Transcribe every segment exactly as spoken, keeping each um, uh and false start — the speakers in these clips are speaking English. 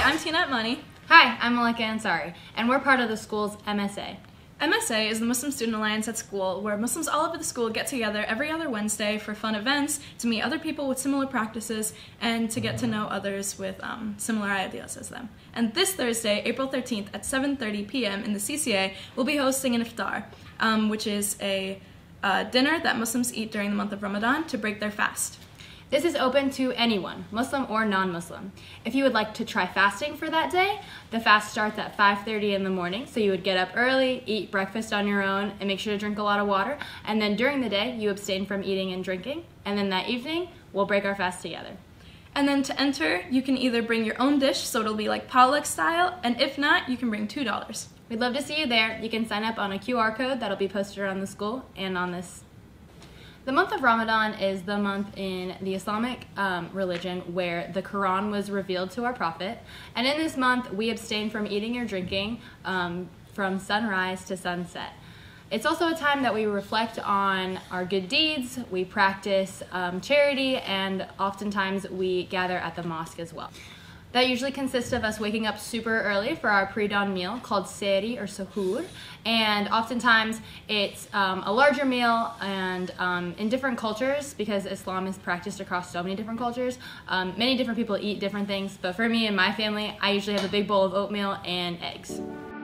I'm Tina Atmani. Hi, I'm Malika Ansari, and we're part of the school's M S A. M S A is the Muslim Student Alliance at school, where Muslims all over the school get together every other Wednesday for fun events, to meet other people with similar practices, and to get to know others with um, similar ideas as them. And this Thursday, April thirteenth at seven thirty p m in the C C A, we'll be hosting an iftar, um, which is a uh, dinner that Muslims eat during the month of Ramadan to break their fast. This is open to anyone, Muslim or non-Muslim. If you would like to try fasting for that day, the fast starts at five thirty in the morning, so you would get up early, eat breakfast on your own, and make sure to drink a lot of water, and then during the day, you abstain from eating and drinking, and then that evening, we'll break our fast together. And then to enter, you can either bring your own dish, so it'll be like potluck style, and if not, you can bring two dollars. We'd love to see you there. You can sign up on a Q R code that'll be posted around the school and on this. The month of Ramadan is the month in the Islamic um, religion where the Quran was revealed to our Prophet. And in this month, we abstain from eating or drinking um, from sunrise to sunset. It's also a time that we reflect on our good deeds, we practice um, charity, and oftentimes we gather at the mosque as well. That usually consists of us waking up super early for our pre-dawn meal called sehri or suhoor, and oftentimes it's um, a larger meal, and um, in different cultures, because Islam is practiced across so many different cultures, um, many different people eat different things, but for me and my family, I usually have a big bowl of oatmeal and eggs.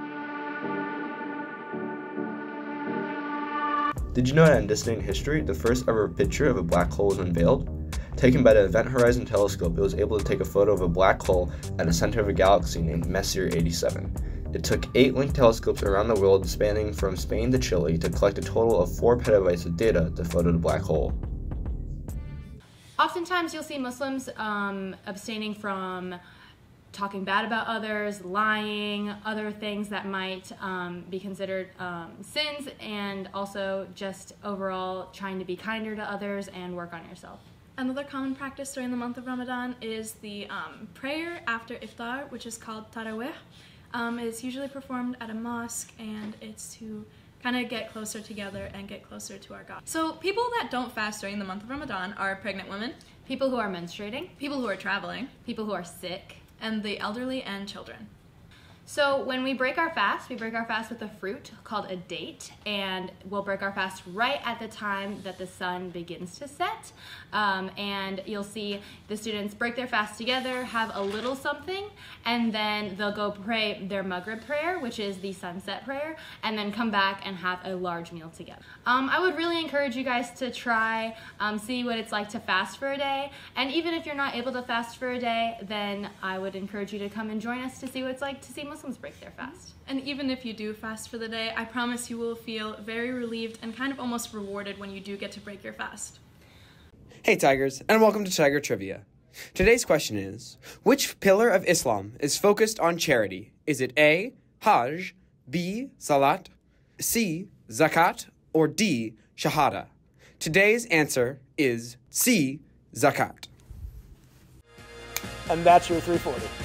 Did you know that in distant history, the first ever picture of a black hole was unveiled? Taken by the Event Horizon Telescope, it was able to take a photo of a black hole at the center of a galaxy named Messier eighty-seven. It took eight linked telescopes around the world spanning from Spain to Chile to collect a total of four petabytes of data to photo the black hole. Oftentimes you'll see Muslims um, abstaining from talking bad about others, lying, other things that might um, be considered um, sins, and also just overall trying to be kinder to others and work on yourself. Another common practice during the month of Ramadan is the um, prayer after iftar, which is called tarawih. Um, it's usually performed at a mosque, and it's to kind of get closer together and get closer to our God. So people that don't fast during the month of Ramadan are pregnant women, people who are menstruating, people who are traveling, people who are sick, and the elderly and children. So when we break our fast, we break our fast with a fruit called a date, and we'll break our fast right at the time that the sun begins to set. Um, and you'll see the students break their fast together, have a little something, and then they'll go pray their Maghrib prayer, which is the sunset prayer, and then come back and have a large meal together. Um, I would really encourage you guys to try, um, see what it's like to fast for a day, and even if you're not able to fast for a day, then I would encourage you to come and join us to see what it's like to see Muslims break their fast. And even if you do fast for the day, I promise you will feel very relieved and kind of almost rewarded when you do get to break your fast. Hey Tigers, and welcome to Tiger Trivia. Today's question is, which pillar of Islam is focused on charity? Is it A, Hajj, B, Salat, C, Zakat, or D, Shahada? Today's answer is C, Zakat. And that's your three forty.